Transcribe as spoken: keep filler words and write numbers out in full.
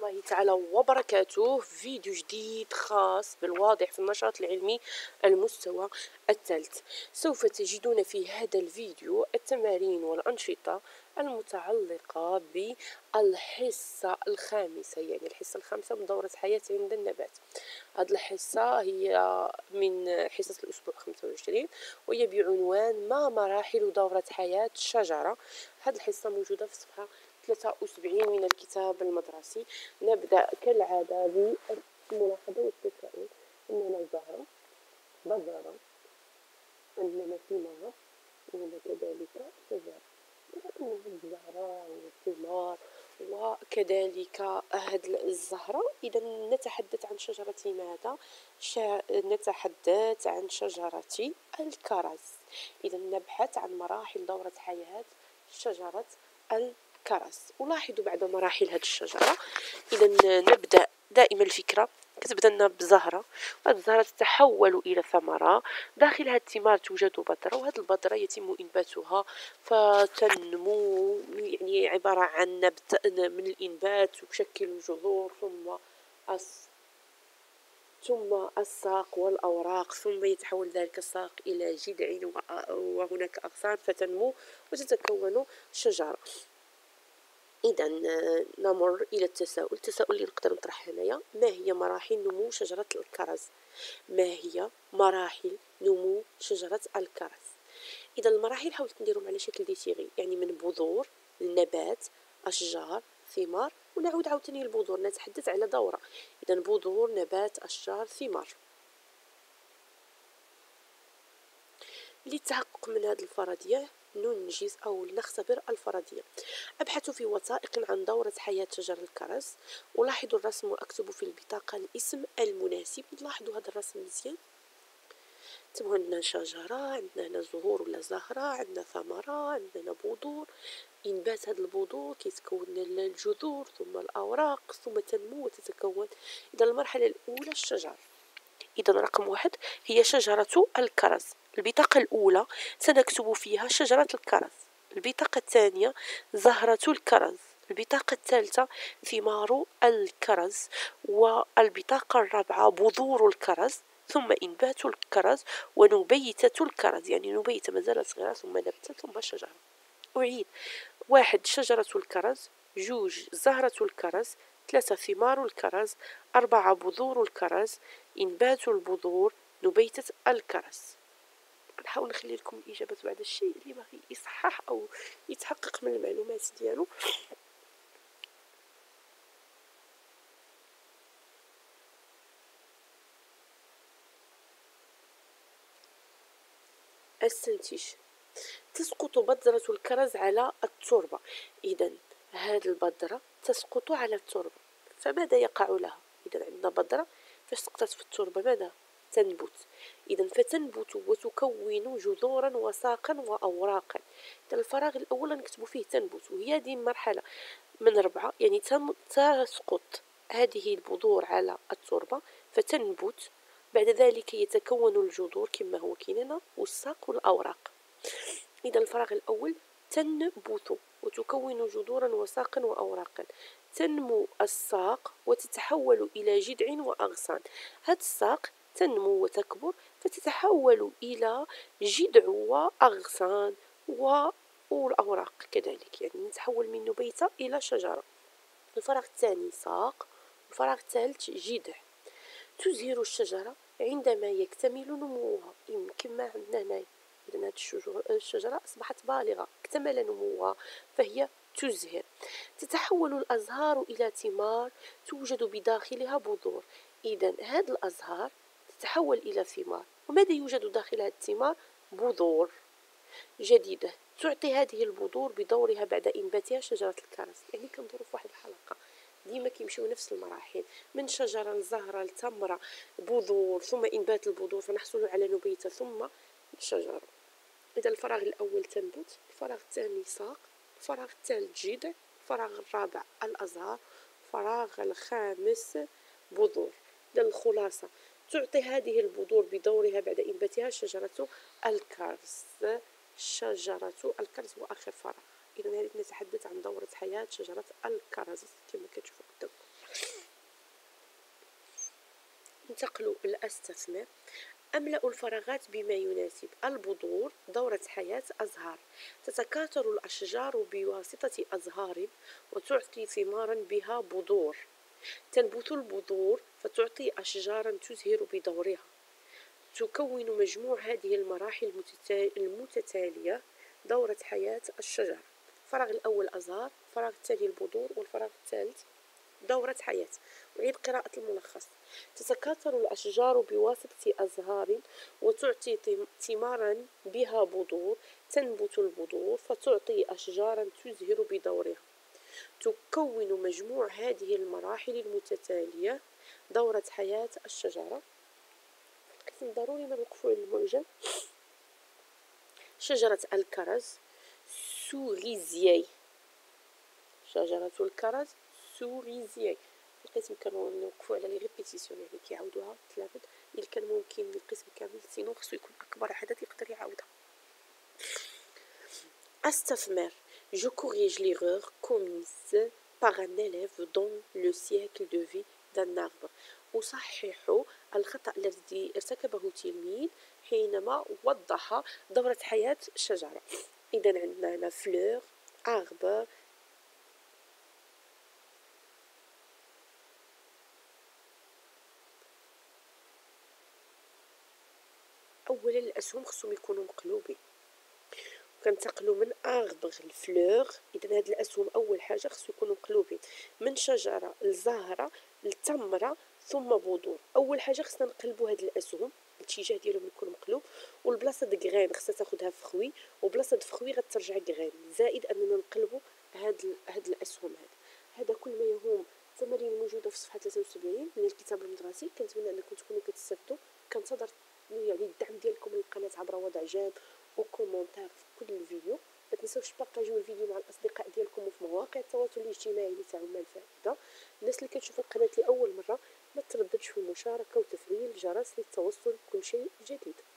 الله تعالى وبركاته. فيديو جديد خاص بالواضح في النشاط العلمي المستوى الثالث. سوف تجدون في هذا الفيديو التمارين والأنشطة المتعلقة بالحصة الخامسة، يعني الحصة الخامسة من دورة حياة عند النبات. هذه الحصة هي من حصص الأسبوع خمسة وعشرين، وهي بعنوان ما مراحل دورة حياة الشجرة. هذه الحصة موجودة في صفحة ثلاثة وسبعين من الكتاب المدرسي. نبدأ كالعادة بالملاحظة والتساؤل. إننا زهرة، بذرة، أننا ثمار، وهنا كذلك شجرة. لكنها الزهراء والثمار وكذلك هذه الزهرة. إذا نتحدث عن شجرة ماذا؟ شا... نتحدث عن شجرة الكرز. إذا نبحث عن مراحل دورة حياة شجرة الكرز. ولاحظوا بعد مراحل هذه الشجرة، إذا نبدأ دائما الفكرة كتبدا لنا بزهرة، وهذه الزهرة تتحول إلى ثمرة، داخلها الثمار توجد بذرة، وهذه البذرة يتم إنباتها فتنمو، يعني عبارة عن نبت من الإنبات وتشكل جذور، ثم أس ثم الساق والأوراق، ثم يتحول ذلك الساق إلى جذع وهناك أغصان فتنمو وتتكون شجرة. إذا نمر إلى التساؤل. التساؤل اللي نقدر نطرح هنايا: ما هي مراحل نمو شجرة الكرز؟ ما هي مراحل نمو شجرة الكرز؟ إذا المراحل حاولت نديرهم على شكل ديسيغي، يعني من بذور، النبات، أشجار، ثمار، ونعود عاوتاني البذور، نتحدث على دورة. إذا بذور، نبات، أشجار، ثمار. للتحقق من هذه الفرضية ننجز أو نختبر الفرضية. أبحث في وثائق عن دورة حياة شجر الكرز، ألاحظ الرسم وأكتب في البطاقة الاسم المناسب. نلاحظوا هذا الرسم مزيان. تبغى عندنا شجرة، عندنا هنا زهور ولا زهرة، عندنا ثمرة، عندنا بذور، إنبات هذه البذور كيتكون الجذور ثم الأوراق ثم تنمو وتتكون. إذا المرحلة الأولى الشجر. إذا رقم واحد هي شجرة الكرز. البطاقة الأولى سنكتب فيها شجرة الكرز. البطاقة الثانية زهرة الكرز. البطاقة الثالثة ثمار الكرز. والبطاقة الرابعة بذور الكرز، ثم إنبات الكرز ونبيتة الكرز، يعني نبيتة مازالت صغيرة، ثم نبتة، ثم شجرة. أعيد: واحد شجرة الكرز، جوج زهرة الكرز، ثلاثة ثمار الكرز، أربعة بذور الكرز، إنبات البذور، نبيتة الكرز. نحاول نخلي لكم الإجابة بعد الشيء اللي باغي يصحح أو يتحقق من المعلومات ديالو. استنتج: تسقط بذرة الكرز على التربة. إذا هذه البذرة تسقط على التربة، فماذا يقع لها؟ إذا عندنا بذرة فاش سقطت في التربة ماذا؟ تنبت. إذا فتنبت وتكون جذورا وساقا وأوراقا. إذا الفراغ الأول نكتب فيه تنبت، وهي هذه المرحلة من ربعة، يعني تسقط هذه البذور على التربة فتنبت، بعد ذلك يتكون الجذور كما هو كاين والساق والأوراق. إذا الفراغ الأول تنبت وتكون جذورا وساقا وأوراقا، تنمو الساق وتتحول إلى جذع وأغصان. هذا الساق تنمو وتكبر فتتحول إلى جذع وأغصان والأوراق كذلك، يعني نتحول من نبيتة إلى شجرة. الفراغ الثاني ساق، الفراغ الثالث جذع. تزهر الشجرة عندما يكتمل نموها. كما عندنا هنا، إذا هذه الشجرة أصبحت بالغة، اكتمل نموها فهي تزهر. تتحول الأزهار إلى ثمار توجد بداخلها بذور. إذا هذه الأزهار تتحول إلى ثمار، وماذا يوجد داخل هذه الثمار؟ بذور جديدة تعطي هذه البذور بدورها بعد إنباتها شجرة الكرز. يعني كندورو في واحد الحلقة ديما كيمشيو نفس المراحل، من شجرة لزهرة لتمرة، بذور ثم إنبات البذور فنحصل على نبيتة ثم شجرة. إذا الفراغ الأول تنبت، الفراغ الثاني ساق، الفراغ الثالث جذع، الفراغ الرابع الأزهار، الفراغ الخامس بذور. إذا الخلاصة: تعطي هذه البذور بدورها بعد إنباتها شجرة الكرز. شجرة الكرز وآخر فراغ. إذا هذه نتحدث عن دورة حياة شجرة الكرز كما كتشوفوا قدامكم. ننتقل لأستثمر. أملأ الفراغات بما يناسب. البذور، دورة حياة أزهار. تتكاثر الأشجار بواسطة أزهار وتعطي ثمارا بها بذور. تنبت البذور فتعطي أشجارا تزهر بدورها. تكون مجموع هذه المراحل المتتالية دورة حياة الشجرة. الفراغ الأول أزهار، الفراغ الثاني البذور، والفراغ الثالث دورة حياة. أعيد قراءة الملخص. تتكاثر الأشجار بواسطة أزهار وتعطي ثمارا بها بذور. تنبت البذور فتعطي أشجارا تزهر بدورها. تكون مجموع هذه المراحل المتتالية دورة حياة الشجرة. القسم ضروري ما نوقفوا على المعجم. شجرة الكرز، سوريزيي. شجرة الكرز سوريزيي. في القسم كانوا نوقفوا على لي ريبيتيسيون، يعني كيعاودوها تلافت. إلا كان ممكن القسم كامل سينو خصو يكون أكبر عدد يقدر يعاودها. أستثمر. Je corrige l'erreur commise par un élève dans le siècle de vie d'un arbre. أصحح الخطأ الذي ارتكبه تلميذ حينما وضح دورة حياة الشجرة. إذا عندنا هنا فلور، arbre. أولا الأسهم خصهم يكونوا مقلوبين. كنتقلوا من اربغ الفلور. اذا هاد الاسهم اول حاجه خصو يكونوا مقلوبين من شجره لزهره لتمره ثم بذور. اول حاجه خصنا نقلبوا هاد الاسهم، الاتجاه ديالهم يكون مقلوب، والبلاصه د غرين خصها تاخذها فخوي، وبلاصه د فخوي غترجع غرين، زائد اننا نقلبوا هاد هاد الاسهم. هذا هذا كل ما يهم التمارين الموجوده في صفحه ثلاثة وسبعين من الكتاب المدرسي. كنتمنى انكم تكونوا كتستافدوا. كنتظر يعني الدعم ديالكم للقناه عبر وضع جيم وكومونتير في كل الفيديو. ما تنساوش تبارطاجيو الفيديو مع الاصدقاء ديالكم وفي مواقع التواصل الاجتماعي اللي تعمل الفائده. الناس اللي كتشوف القناه لاول مره ما ترددش في المشاركه وتفعيل الجرس للتوصل بكل شيء جديد.